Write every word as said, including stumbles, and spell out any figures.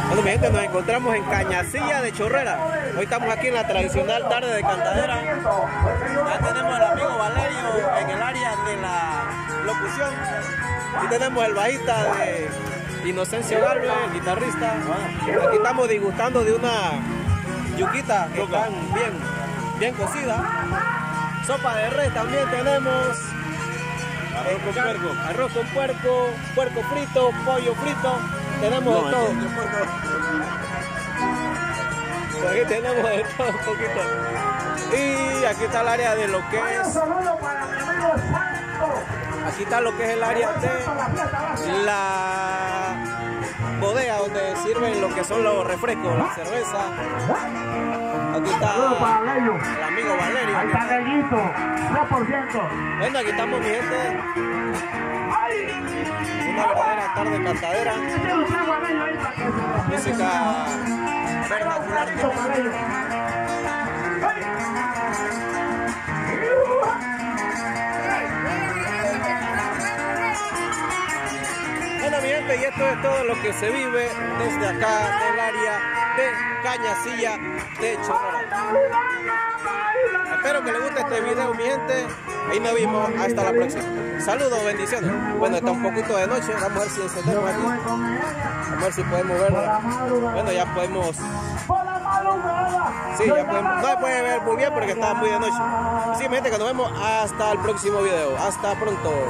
Bueno, mi gente, nos encontramos en Cañasilla de Chorrera. Hoy estamos aquí en la tradicional tarde de cantadera. Ya tenemos al amigo Valerio en el área de la locución. Aquí tenemos el bajista de Inocencio Galvez, el guitarrista. Aquí estamos disgustando de una yuquita que están bien, bien cocida. Sopa de res también tenemos. Arroz con puerco. Arroz con puerco, puerco frito, pollo frito. Tenemos No, de todo. el puerco. Aquí tenemos de todo un poquito. Y aquí está el área de lo que es. Aquí está lo que es el área de la bodega donde sirven lo que son los refrescos, la cerveza. Aquí está el amigo Valerio. Ahí está Neguito, tres por ciento. Bueno, aquí estamos, mi gente. Una verdadera tarde cantadera. Música vernacular. Bueno, mi gente, y esto es todo lo que se vive desde acá, del área de Cañasilla de Chorrera. Espero que les guste este video, mi gente. Ahí nos vimos. Hasta la próxima. Saludos, bendiciones. Bueno, está un poquito de noche. Vamos a ver si encendemos aquí. Vamos a ver si podemos verlo. Bueno, ya podemos. Sí, ya podemos. No se puede ver muy bien porque está muy de noche. Así, mi gente, que nos vemos hasta el próximo video. Hasta pronto.